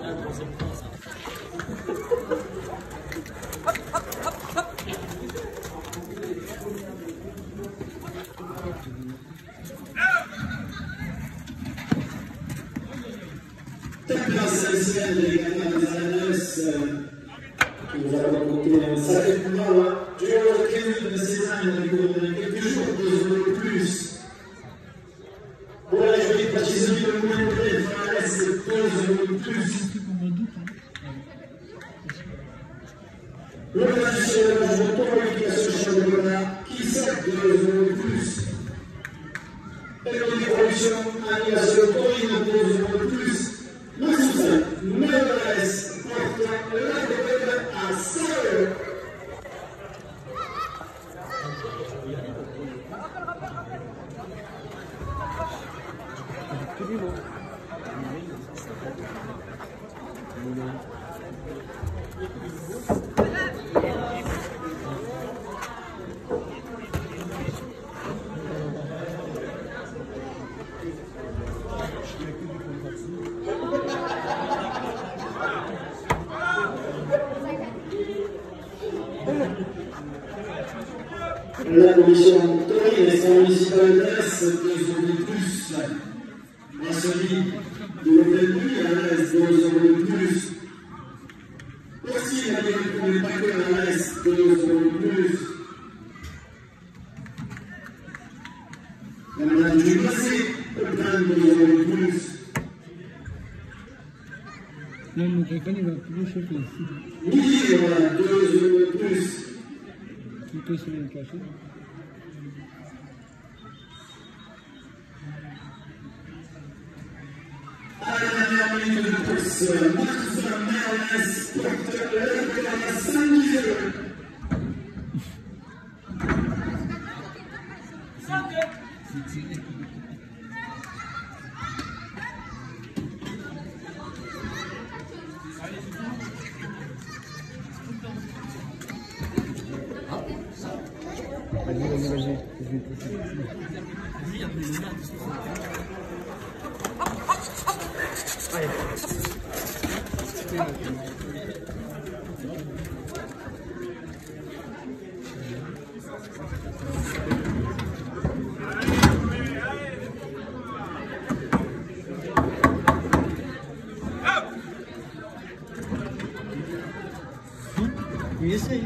Traditionnelle des Canadiens qui nous a raconté un sacré combat durant le prélude de ces années, quelques jours, 2 heures de plus. Pour la jolie pâtisserie de l'humanité, il reste 2 heures de plus. L'organisation de la journée qui a ce championnat, qui sait 2 heures de plus. Et les productions animation Torino 2 heures de plus. Le soutien, Nevertheless, porte la défaite à 5 heures. La commission Torino et son municipal d'Est, 2 heures de plus. À celui de l'hôtel Nuit à l'Est, 2 heures de plus. Aussi, la ville de Paquet à l'Est, 2 heures de plus. La madame du passé, Autant 2 heures de plus. Non, mais quelqu'un va plus chauffer ici. Midi, 2 heures de plus. Il peut se le cacher. À la dernière minute de course, Martin Merles porte le record à 5 heures. Vas-y. Il essaye.